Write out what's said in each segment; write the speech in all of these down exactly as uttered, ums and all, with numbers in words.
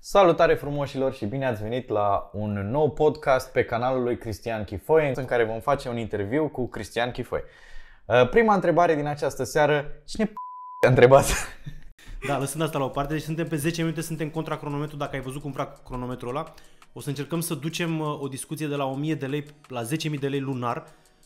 Salutare frumoșilor și bine ați venit la un nou podcast pe canalul lui Cristian Chifoie, în care vom face un interviu cu Cristian Chifoie. Prima întrebare din această seară, cine p*** a întrebat? Da, lăsând asta la o parte, deci suntem pe zece minute, suntem contra cronometru, dacă ai văzut cum fac cronometrul ăla. O să încercăm să ducem o discuție de la o mie de lei la zece mii de lei lunar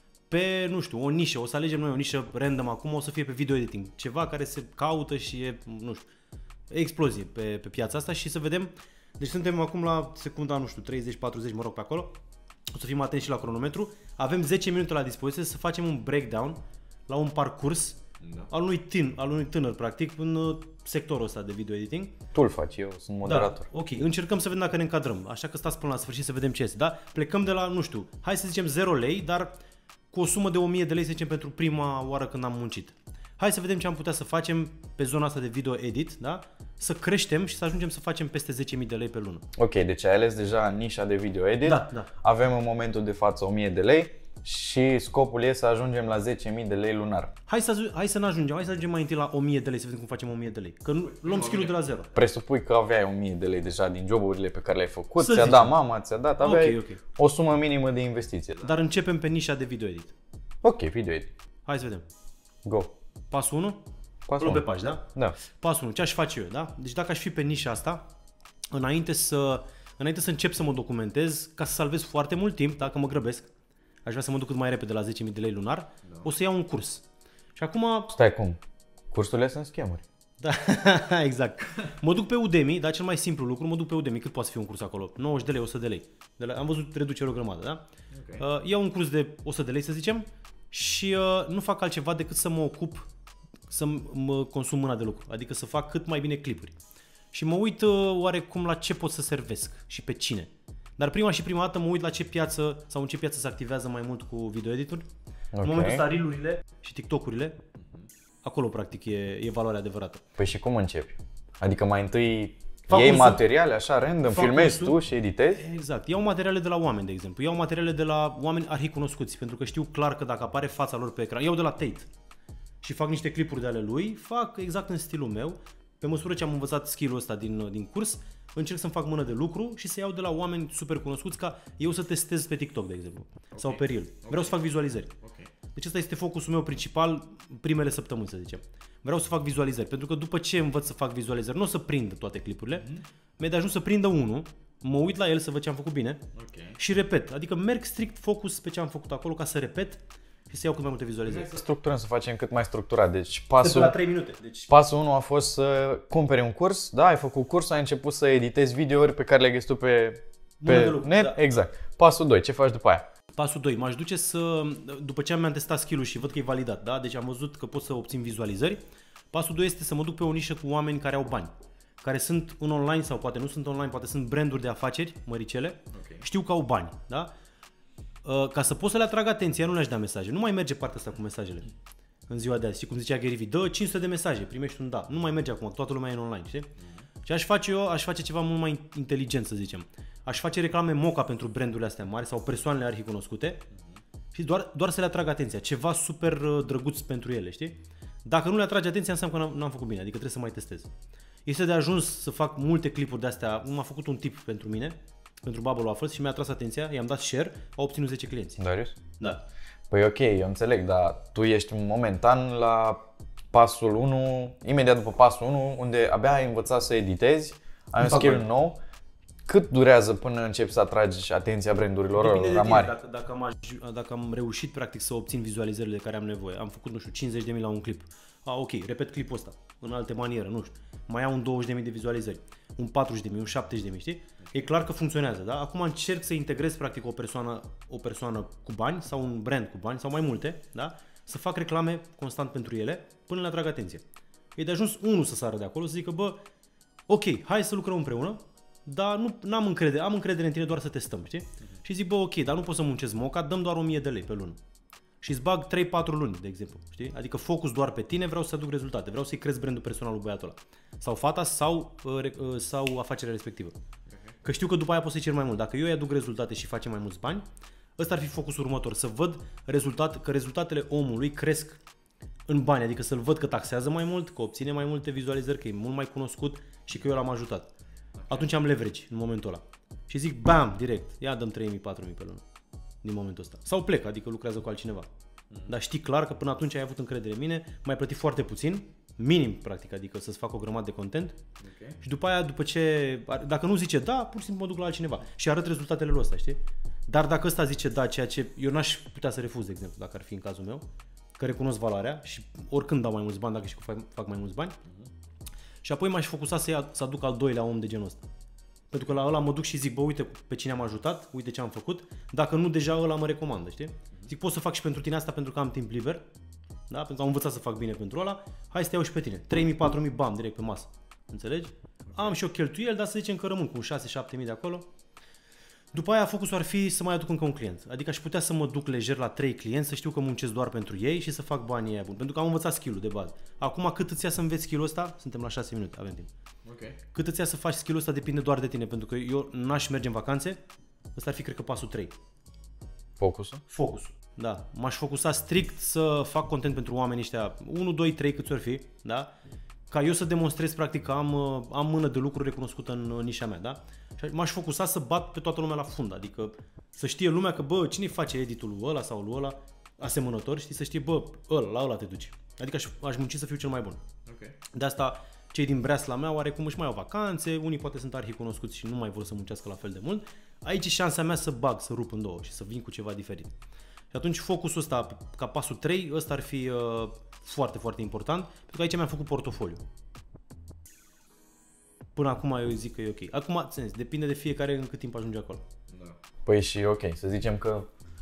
pe, nu știu, o nișă. O să alegem noi o nișă random acum, o să fie pe video editing. Ceva care se caută și e, nu știu, explozie pe, pe piața asta și să vedem. Deci suntem acum la secunda, nu știu, treizeci patruzeci, mă rog, pe acolo. O să fim atenți și la cronometru. Avem zece minute la dispoziție să facem un breakdown la un parcurs da. al, unui tin, al unui tânăr, practic, în sectorul ăsta de video editing. Tu îl faci, eu sunt moderator. Da, ok, încercăm să vedem dacă ne încadrăm. Așa că stați până la sfârșit să vedem ce este, da? Plecăm de la, nu știu, hai să zicem zero lei, dar cu o sumă de o mie de lei, să zicem, pentru prima oară când am muncit. Hai să vedem ce am putea să facem pe zona asta de video edit, da? Să creștem și să ajungem să facem peste zece mii de lei pe lună. Ok, deci ai ales deja nișa de video edit. Da, da. Avem în momentul de față o mie de lei și scopul e să ajungem la zece mii de lei lunar. Hai să, hai să ne ajungem, hai să ajungem mai întâi la o mie de lei, să vedem cum facem o mie de lei. Că nu, luăm skill-ul de la zero. Presupui că aveai o mie de lei deja din joburile pe care le-ai făcut, să ți-a zicem. dat mama, ți-a dat, aveai okay, okay. o sumă minimă de investiție. Da? Dar începem pe nișa de video edit. Ok, video edit. Hai să vedem. Go. Pasul unu? Pasul pe pași, da? Da. Pasul unu, ce aș face eu, da? Deci dacă aș fi pe nișa asta, înainte să, înainte să încep să mă documentez, ca să salvez foarte mult timp, dacă mă grăbesc, aș vrea să mă duc cât mai repede la zece mii de lei lunar, da. O să iau un curs. Și acum... Stai, cum? Cursurile sunt schemuri. Da, exact. Mă duc pe Udemy, dar cel mai simplu lucru, mă duc pe Udemy, cât poate fi un curs acolo? nouăzeci de lei, o sută de lei. De la, am văzut reducere o grămadă, da? Okay. Uh, iau un curs de o sută de lei, să zicem, și uh, nu fac altceva decât să mă ocup, să mă consum mâna de lucru, adică să fac cât mai bine clipuri. Și mă uit uh, oarecum la ce pot să servesc și pe cine. Dar prima și prima dată mă uit la ce piață sau în ce piață se activează mai mult cu video edituri. Okay. În momentul ăsta Reel-urile și TikTok-urile, acolo practic e, e valoarea adevărată. Păi și cum începi? Adică mai întâi fac iei materiale așa random, filmezi tu și editezi? Exact. Iau materiale de la oameni, de exemplu. Iau materiale de la oameni arhicunoscuți, pentru că știu clar că dacă apare fața lor pe ecran, iau de la Tate și fac niște clipuri de ale lui, fac exact în stilul meu. Pe măsură ce am învățat skill-ul ăsta din, din curs, încerc să-mi fac mână de lucru și să iau de la oameni super cunoscuți ca eu să testez pe TikTok, de exemplu, okay. sau pe Reel. Vreau okay. să fac vizualizări. Okay. Deci ăsta este focusul meu principal primele săptămâni, să zicem. Vreau să fac vizualizări, pentru că după ce învăț să fac vizualizări, nu o să prind toate clipurile, mm-hmm. mi-e de ajuns să prindă unul, mă uit la el să văd ce am făcut bine okay. și repet. Adică merg strict focus pe ce am făcut acolo ca să repet și să iau cât mai multe vizualizări. Să structurăm, să facem cât mai structurat. Deci pasul, la trei minute. Deci... pasul unu a fost să cumperi un curs, da, ai făcut cursul, ai început să editezi videouri pe care le-ai găsit tu pe, pe lucru, net, da. Exact. Pasul doi, ce faci după aia? Pasul doi, m-aș duce să, după ce am testat skill-ul și văd că e validat, da? Deci am văzut că pot să obțin vizualizări. Pasul doi este să mă duc pe o nișă cu oameni care au bani, care sunt în online sau poate nu sunt online, poate sunt branduri de afaceri măricele, okay. Știu că au bani, da? Ca să pot să le atrag atenția, nu le-aș da mesaje. Nu mai merge partea asta cu mesajele în ziua de azi. Știi cum zicea Gary Vee, dă cinci sute de mesaje, primești un da. Nu mai merge acum, toată lumea e în online, știi? Mm-hmm. Și aș face eu, aș face ceva mult mai inteligent, să zicem. Aș face reclame moca pentru brandurile astea mari sau persoanele arhicunoscute mm-hmm. și doar, doar să le atrag atenția. Ceva super drăguț pentru ele, știi? Dacă nu le atrage atenția, înseamnă că n-am, n-am făcut bine, adică trebuie să mai testez. Este de ajuns să fac multe clipuri de astea. M-a făcut un tip pentru mine, pentru Bubble Waffles și mi-a atras atenția, i-am dat share, au obținut zece clienți. Darius? Da. Păi ok, eu înțeleg, dar tu ești momentan la pasul unu, imediat după pasul unu, unde abia ai învățat să editezi, ai un skill nou. Cât durează până începi să atragi atenția brandurilor la mari? Dacă, dacă, am, dacă am reușit practic să obțin vizualizările de care am nevoie, am făcut, nu știu, cincizeci de mii la un clip. Ah, ok, repet clipul ăsta, în alte maniere, nu știu. Mai au un douăzeci de mii de vizualizări, un patruzeci de mii, un șaptezeci de mii, știi? E clar că funcționează, da? Acum încerc să integrez practic o persoană, o persoană cu bani sau un brand cu bani sau mai multe, da? Să fac reclame constant pentru ele până le atrag atenție. E de ajuns unul să sară de acolo, să zică, bă, ok, hai să lucrăm împreună, dar nu am încredere, am încredere în tine doar să testăm, știi? Uh-huh. Și zic, bă, ok, dar nu pot să muncesc moca, dăm doar o mie de lei pe lună. Și îți bag trei patru luni, de exemplu, știi? Adică focus doar pe tine, vreau să aduc rezultate, vreau să-i cresc brandul personal lui băiatul ăla. Sau fata sau, sau afacerea respectivă. Uh-huh. Că știu că după aia pot să-i cer mai mult. Dacă eu îi aduc rezultate și facem mai mulți bani, ăsta ar fi focusul următor, să văd rezultat, că rezultatele omului cresc în bani, adică să-l văd că taxează mai mult, că obține mai multe vizualizări, că e mult mai cunoscut și că eu l-am ajutat. atunci am leverage în momentul ăla. Și zic, bam, direct, ia dăm trei mii, patru mii pe lună din momentul ăsta. Sau plec, adică lucrează cu altcineva. Mm. Dar știi clar că până atunci ai avut încredere în mine, m-ai plătit foarte puțin, minim practic, adică să-ți fac o grămadă de content. Okay. Și după aia, după ce, dacă nu zice da, pur și simplu mă duc la altcineva și arăt rezultatele lui ăsta, știi? Dar dacă ăsta zice da, ceea ce eu n-aș putea să refuz, de exemplu, dacă ar fi în cazul meu, că recunosc valoarea și oricând dau mai mulți bani, dacă și fac, fac mai mulți bani, mm-hmm. și apoi m-aș focusa să, ia, să aduc al doilea om de genul ăsta. Pentru că la ăla mă duc și zic, bă, uite pe cine am ajutat, uite ce am făcut, dacă nu, deja ăla mă recomandă, știi? Mm-hmm. Zic, pot să fac și pentru tine asta pentru că am timp liber, da? Pentru că am învățat să fac bine pentru ăla, hai să te iau și pe tine. trei mii, patru mii, bam, direct pe masă. Înțelegi? Am și o cheltuiel, dar să zicem că rămân cu șase șapte mii de acolo. După aia focusul ar fi să mai aduc încă un client. Adică aș putea să mă duc lejer la trei clienți, să știu că muncesc doar pentru ei și să fac banii aia buni. Pentru că am învățat skill-ul de bază. Acum cât îți ia să înveți skill-ul ăsta? Suntem la șase minute, avem timp. Okay. Cât îți ia să faci skill-ul ăsta depinde doar de tine, pentru că eu n-aș merge în vacanțe. Ăsta ar fi, cred că, pasul trei. Focusul? Focusul. Da. M-aș focusa strict să fac content pentru oamenii ăștia, unu, doi, trei câți ori fi, da? Ca eu să demonstrez practic că am, am mână de lucru recunoscută în nișa mea, da? Și m-aș focusa să bat pe toată lumea la fund, adică să știe lumea că, bă, cine face editul lui ăla sau lui ăla asemănător, știi, să știe, bă, ăla, la ăla te duci. Adică aș, aș munci să fiu cel mai bun. Okay. De asta cei din breasla mea oarecum își mai au vacanțe, unii poate sunt arhicunoscuți și nu mai vor să muncească la fel de mult. Aici e șansa mea să bag, să rup în două și să vin cu ceva diferit. Și atunci focusul ăsta, ca pasul trei, ăsta ar fi uh, foarte, foarte important, pentru că aici mi-am făcut portofoliu. Până acum eu zic că e ok. Acum, sens, depinde de fiecare în cât timp ajunge acolo. Da. Păi și ok, să zicem că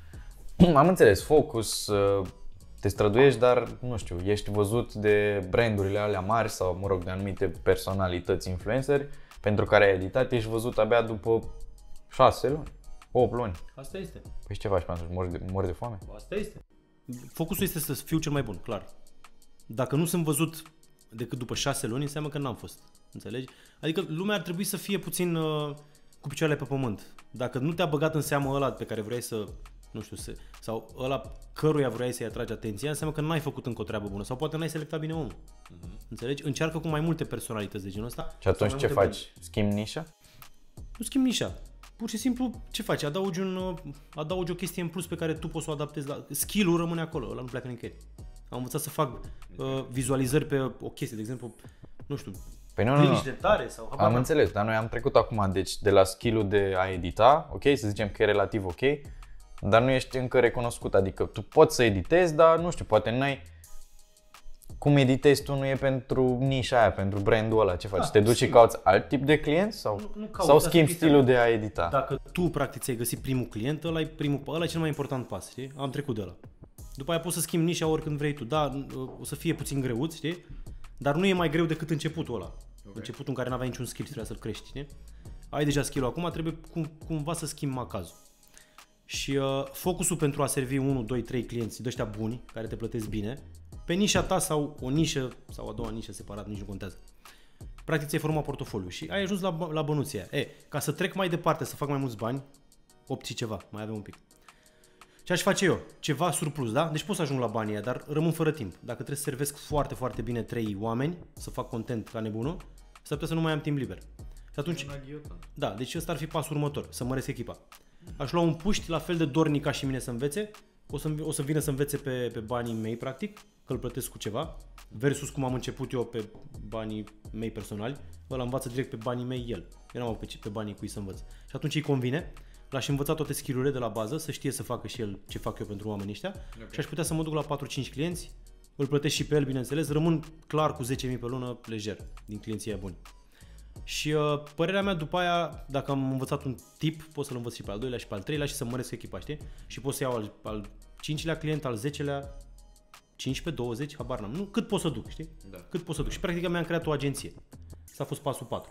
am înțeles, focus, te străduiești, dar nu știu, ești văzut de brandurile alea mari sau, mă rog, de anumite personalități influenceri pentru care ai editat, ești văzut abia după șase luni, opt luni. Asta este. Păi ce faci pe atunci? Mori de, mori de foame? Asta este. Focusul este să fiu cel mai bun, clar. Dacă nu sunt văzut decât după șase luni, înseamnă că n-am fost. Înțelegi? Adică lumea ar trebui să fie puțin uh, cu picioarele pe pământ. Dacă nu te-a băgat în seamă ăla pe care vrei să, nu știu, să, sau ăla căruia vrei să-i atragi atenția, înseamnă că n-ai făcut încă o treabă bună sau poate n-ai selectat bine omul. Uh-huh. Înțelegi? Încearcă cu mai multe personalități de genul ăsta. Și atunci ce faci? Bani. Schimbi nișa? Nu schimbi nișa. Pur și simplu, ce faci? Adaugi, un, adaugi o chestie în plus pe care tu poți să o adaptezi la... Skill-ul rămâne acolo, ăla nu pleacă nicăieri. Am învățat să fac uh, vizualizări pe o chestie, de exemplu, nu știu, păi nu, nu, nu. de tare sau... Am înțeles, dar noi am trecut acum, deci de la skill-ul de a edita, ok, să zicem că e relativ ok, dar nu ești încă recunoscut, adică tu poți să editezi, dar nu știu, poate n-ai... Cum editezi tu nu e pentru nișa aia, pentru brandul ăla, ce faci? Da, te duci și cauți alt tip de client sau, nu, nu cauți, sau schimbi stilul de a edita? Dacă tu practic ți-ai găsit primul client, ăla e, primul, ăla e cel mai important pas, știi? Am trecut de ăla. După aia poți să schimbi nișa oricând vrei tu, da, o să fie puțin greuț, știi? Dar nu e mai greu decât începutul ăla. Okay. Începutul în care n-aveai niciun skill și trebuia să-l crești, știi? Ai deja skill-ul acum, trebuie cum, cumva să schimbi macazul. Și uh, focusul pentru a servi unu, doi, trei clienți de ăștia buni, care te plătesc bine, pe nișa ta sau o nișă sau a doua nișă separat, nici nu contează. Practic ți-ai format portofoliu și ai ajuns la, la bănuția. E, ca să trec mai departe, să fac mai mulți bani, opt și ceva, mai avem un pic. Ce aș face eu? Ceva surplus, da? Deci pot să ajung la banii aia, dar rămân fără timp. Dacă trebuie să servesc foarte, foarte bine trei oameni, să fac content ca nebunul, s-ar putea să nu mai am timp liber. Și atunci, da, deci ăsta ar fi pasul următor, să măresc echipa. Aș lua un puști la fel de dornic ca și mine să învețe, o să, o să vină să învețe pe, pe banii mei, practic, că îl plătesc cu ceva, versus cum am început eu pe banii mei personali, ăla învață direct pe banii mei el. Eu n-am avut pe, pe banii cui să învăț. Și atunci îi convine, l-aș învăța toate skill-urile de la bază, să știe să facă și el ce fac eu pentru oamenii ăștia, okay. Și aș putea să mă duc la patru cinci clienți, îl plătesc și pe el, bineînțeles, rămân clar cu zece mii pe lună lejer din clienții aia buni. Și uh, părerea mea după aia, dacă am învățat un tip, pot să-l învăț și pe al doilea și pe al treilea și să măresc echipa, știi? Și pot să iau al, al cincilea client, al zecelea, cincisprezece, douăzeci, habar n-am. Nu, cât pot să duc, știi? Da. Cât pot să duc. Și practic mi-am creat o agenție. Asta a fost pasul patru.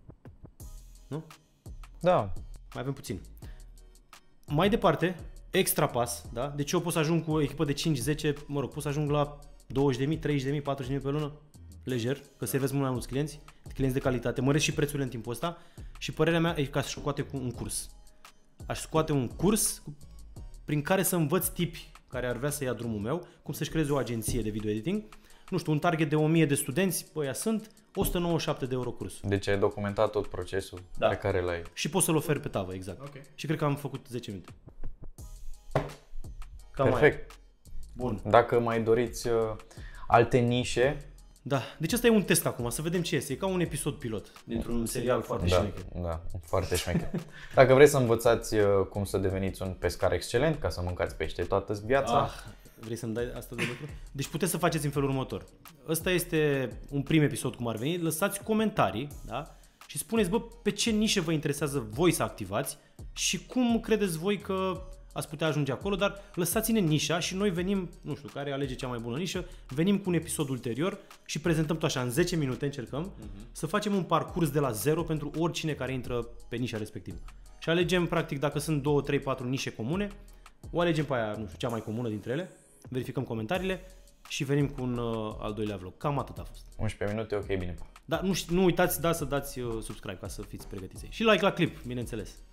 Nu? Da. Mai avem puțin. Mai departe, extra pas, da? Deci eu pot să ajung cu o echipă de cinci zece, mă rog, pot să ajung la douăzeci de mii, treizeci de mii, patruzeci de mii pe lună, lejer, că servesc mult mai mulți clienți, clienți de calitate, măresc și prețurile în timpul ăsta și părerea mea e că aș scoate cu un curs. Aș scoate un curs prin care să învăț tipi care ar vrea să ia drumul meu, cum să-și creeze o agenție de video editing. Nu știu, un target de o mie de studenți, băia sunt, o sută nouăzeci și șapte de euro cursul. Deci ai documentat tot procesul da. pe care l-ai. Și poți să-l oferi pe tavă, exact. Okay. Și cred că am făcut zece minute. Cam Perfect. Bun. Dacă mai doriți uh, alte nișe. Da, deci asta e un test acum, să vedem ce iese. E ca un episod pilot dintr-un serial foarte da, șmecher. Da, foarte șmecher. Dacă vreți să învățați uh, cum să deveniți un pescar excelent, ca să mâncați pește toată viața. Ah, vrei să-mi dai asta de lucru? Deci puteți să faceți în felul următor. Ăsta este un prim episod cum ar veni. Lăsați comentarii, da? Și spuneți, bă, pe ce nișe vă interesează voi să activați și cum credeți voi că ați putea ajunge acolo, dar lăsați-ne nișa și noi venim, nu știu, care alege cea mai bună nișă, venim cu un episod ulterior și prezentăm tot așa, în zece minute încercăm uh-huh. să facem un parcurs de la zero pentru oricine care intră pe nișa respectivă. Și alegem, practic, dacă sunt două, trei, patru nișe comune, o alegem pe aia, nu știu, cea mai comună dintre ele, verificăm comentariile și venim cu un uh, al doilea vlog. Cam atât a fost. unsprezece minute, ok, bine. Dar nu, nu uitați, da, să dați uh, subscribe ca să fiți pregătiți. Și like la clip, bineînțeles.